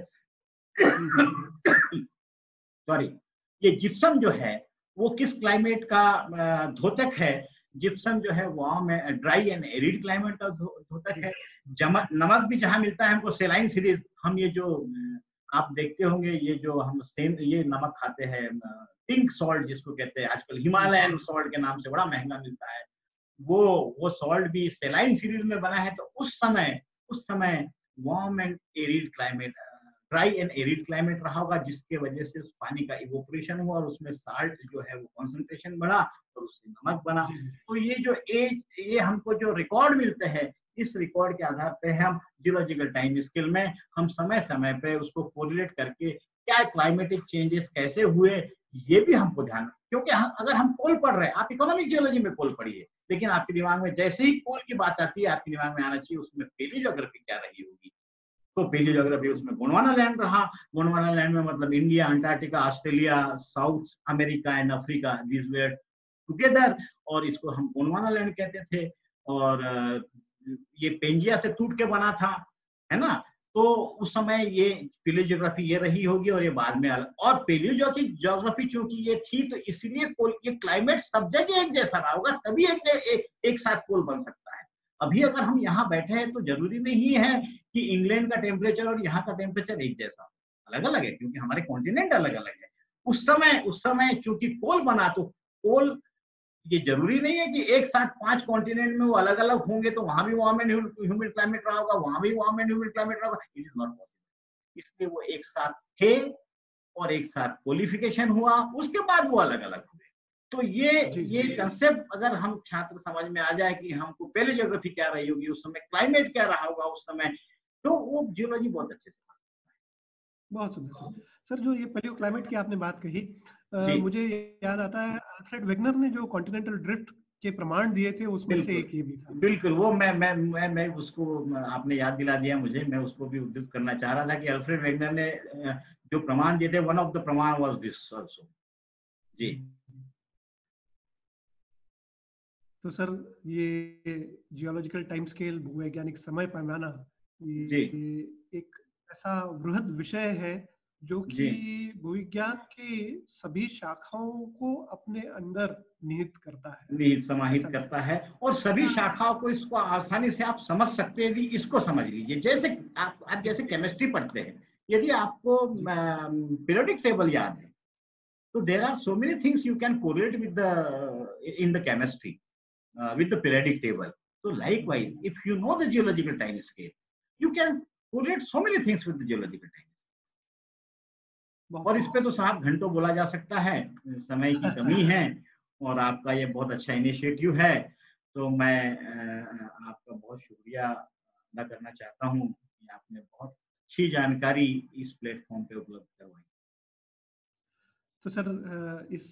सॉरी ये जिप्सम जो है वो किस क्लाइमेट का द्योतक है? जिप्सम जो है warm dry and arid climate का द्योतक है। नमक भी जहां मिलता है हमको सेलाइन सीरीज, हम ये जो आप देखते होंगे, ये जो हम सेम ये नमक खाते हैं पिंक सॉल्ट जिसको कहते हैं, आजकल हिमालयन सॉल्ट के नाम से बड़ा महंगा मिलता है, वो वो सॉल्ट भी सेलाइन सीरीज में बना है। तो उस समय उस समय warm and arid climate, dry and arid climate रहा होगा, जिसके वजह से उस पानी का इवोपरेशन हुआ और उसमें साल्ट जो है वो कॉन्सेंट्रेशन बढ़ा और उससे नमक बना। तो ये जो एज ये हमको जो रिकॉर्ड मिलते हैं, इस रिकॉर्ड के आधार पे हम जियोलॉजिकल टाइम स्केल में हम समय समय पे उसको कोरिलेट करके क्या क्लाइमेटिक चेंजेस कैसे हुए, ये भी हमको ध्यान, क्योंकि हम, अगर हम पोल पढ़ रहे हैं, आप इकोनॉमिक जियोलॉजी में पोल पढ़िए, लेकिन आपके दिमाग में जैसे ही पोल की बात आती है, आपके दिमाग में आना चाहिए उसमें पेलियोग्राफी क्या रही होगी। तो पेलियोग्राफी उसमें गोंडवाना लैंड रहा। गोंडवाना लैंड में मतलब India, Antarctica, Australia, South America and Africa, this were together, और इसको हम गोंडवाना लैंड कहते थे। और ये पेंजिया से टूट के बना था, है ना। तो उस समय ये पेलियोज्योग्राफी ये रही होगी और ये बाद में अलग। और पेलियोज्योग्राफी ज्योग्राफी चूंकि ये थी, तो इसलिए ये क्लाइमेट सब जगह एक जैसा रहा होगा, तभी एक, एक, एक साथ पोल बन सकता है। अभी अगर हम यहाँ बैठे हैं तो जरूरी नहीं है कि इंग्लैंड का टेम्परेचर और यहाँ का टेम्परेचर एक जैसा, अलग अलग है, क्योंकि हमारे कॉन्टिनेंट अलग अलग है। उस समय उस समय चूंकि पोल बना, तो पोल ये जरूरी नहीं है कि एक साथ पांच कॉन्टिनेंट में वो अलग अलग होंगे, तो वहां भी वार्म एंड ह्यूमिड क्लाइमेट रहा होगा, वहां भी वार्म एंड ह्यूमिड क्लाइमेट रहा होगा। It is not possible. इसलिए वो एक साथ थे और एक साथ कोलिफिकेशन हुआ, उसके बाद वो अलग अलग हुए। तो ये जी ये जी कंसेप्ट अगर हम छात्र समझ में आ जाए कि हमको पहले ज्योग्राफी क्या रही होगी उस समय, क्लाइमेट क्या रहा होगा उस समय, तो वो जियोलॉजी बहुत अच्छे से। बहुत सुंदर सर। सर जो ये पैलियो क्लाइमेट की आपने बात कही, अ, जी मुझे याद आता है अल्फ्रेड वेगनर ने जो कॉन्टिनेंटल ड्रिफ्ट के प्रमाण दिए थे उसमें से बिल्कुल एक ये भी था। बिल्कुल, वो मैं मैं मैं मैं उसको, आपने याद दिला दिया मुझे, मैं उसको भी उद्धृत करना चाह रहा था कि अल्फ्रेड वेगनर ने अ, जो प्रमाण दिए थे, वन ऑफ द प्रमाण वाज दिस आल्सो। जी तो सर ये जियोलॉजिकल टाइम स्केल, भूवैज्ञानिक समय पैमाना, जी ये एक ऐसा वृहद विषय है जो जी कि भूविज्ञान की सभी शाखाओं को अपने अंदर निहित करता है, निहित ऐसा समाहित लगता करता है, और सभी है। शाखाओं को इसको आसानी से आप समझ सकते हैं। यदि इसको समझ लीजिए, जैसे आप आप जैसे केमिस्ट्री पढ़ते हैं, यदि आपको जी पीरियोडिक टेबल याद है, तो there are so many things you can correlate with the in the chemistry with the periodic table. So likewise, if you know the geological time scale, you can correlate so many things with the geological time scale. बहुत और इस पे सुंदर। तो साहब घंटों बोला जा सकता है, समय की कमी है, और आपका ये बहुत अच्छा इनिशिएटिव है। तो मैं आपका बहुत शुक्रिया अदा करना चाहता हूँ कि आपने बहुत अच्छी जानकारी इस प्लेटफॉर्म पे उपलब्ध करवाई। तो सर इस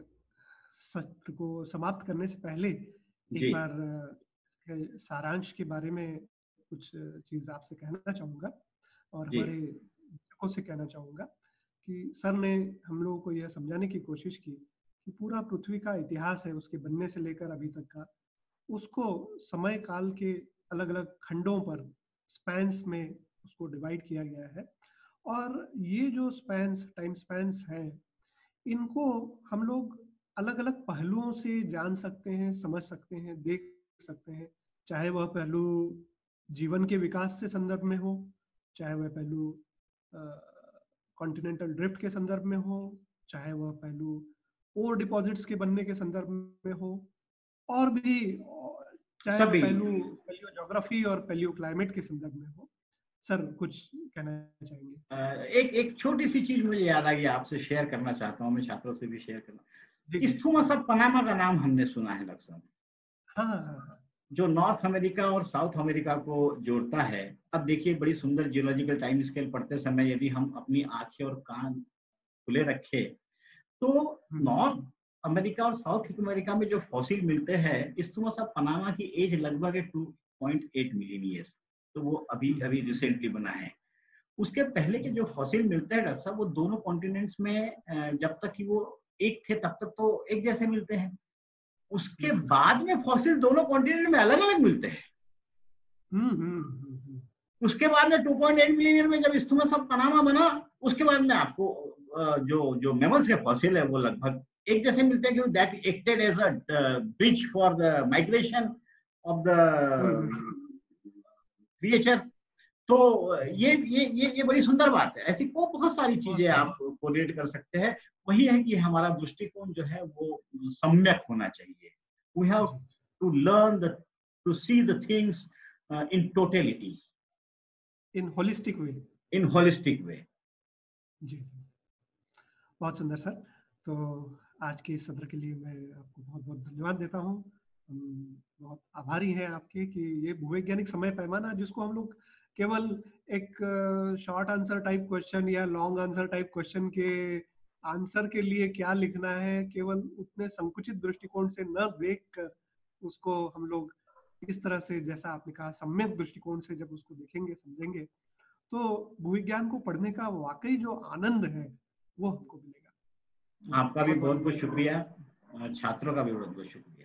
सत्र को समाप्त करने से पहले जी एक बार इसके सारांश के बारे में कुछ चीज आपसे कहना चाहूँगा और जी हमारे दर्शकों से कहना चाहूँगा कि सर ने हम लोगों को यह समझाने की कोशिश की कि पूरा पृथ्वी का इतिहास है, उसके बनने से लेकर अभी तक का, उसको समय काल के अलग अलग खंडों पर, स्पैन्स में उसको डिवाइड किया गया है। और ये जो स्पैन्स, टाइम स्पैन्स हैं, इनको हम लोग अलग-अलग पहलुओं से जान सकते हैं, समझ सकते हैं, देख सकते हैं। चाहे वह पहलू जीवन के विकास से संदर्भ में हो, चाहे वह पहलू अ, कॉन्टिनेंटल ड्रिफ्ट के संदर्भ में हो, चाहे वह पहलू ओर डिपॉज़िट्स के बनने के संदर्भ में हो, और भी औ चाहे वह सभी। पहलू पैलियो ज्योग्राफी और पैलियो क्लाइमेट के संदर्भ में हो। सर कुछ कहना चाहेंगे? अ, एक एक छोटी सी चीज मुझे याद आ गई, आपसे शेयर करना चाहता हूँ, मैं छात्रों से भी शेयर जी, करना। जी। इस्थुमस ऑफ पनामा का नाम हमने सुना है लक्ष्य, हाँ, हाँ, हाँ, हाँ। जो नॉर्थ अमेरिका और साउथ अमेरिका को जोड़ता है। अब देखिए, बड़ी सुंदर जियोलॉजिकल टाइम स्केल पढ़ते समय यदि हम अपनी आंखें और कान खुले रखे, तो हुँ, नॉर्थ अमेरिका और साउथ अमेरिका में जो फॉसिल मिलते हैं, इस्थुमस ऑफ पनामा की एज लगभग है two point eight million years. तो वो अभी हुँ, अभी रिसेंटली बना है। उसके पहले के जो फॉसिल मिलते हैं डॉक्टर साहब, वो दोनों कॉन्टिनेंट्स में अ, जब तक कि वो एक थे तब तक तो एक जैसे मिलते हैं। उसके बिल्कुल। बाद में फॉसिल दोनों कॉन्टिनेंट में अलग अलग मिलते हैं। हुँ, हुँ, हुँ, हुँ। उसके बाद में टू पॉइंट एट मिलियन में जब इस्थुमस ऑफ पनामा बना, उसके बाद में आपको अ, जो जो मेमल्स के फॉसिल है वो लगभग एक जैसे मिलते हैं, क्योंकि that acted as a bridge for the migration of the hmm, hmm. Creatures. तो जी, ये ये ये ये बड़ी सुंदर बात है। ऐसी को बहुत सारी बहुत चीजें आप कोरिलेट कर सकते हैं। वही है कि हमारा दृष्टिकोण जो है वो सम्यक होना चाहिए। वी हैव जी, to learn the to see the things in totality, in holistic way. In holistic way. जी, बहुत सुंदर सर। तो आज के इस सत्र के लिए मैं आपको बहुत-बहुत धन्यवाद देता हूँ। हम बहुत आभारी हैं आपके कि ये भूवैज्ञानिक समय पैमाना, जिसको हम लोग केवल एक शॉर्ट आंसर टाइप क्वेश्चन या लॉन्ग आंसर टाइप क्वेश्चन के आंसर के लिए क्या लिखना है, केवल उतने संकुचित दृष्टिकोण से न देखकर उसको हम लोग इस तरह से, जैसा आपने कहा, सम्यक दृष्टिकोण से जब उसको देखेंगे, समझेंगे, तो भूविज्ञान को पढ़ने का वाक़ई जो आनंद है, वो हमको मिलेगा। तो आपका भी बहुत-बहुत बहुत बहुत धन्यवाद। शुक्रिया, और छात्रों का भी बहुत बहुत शुक्रिया।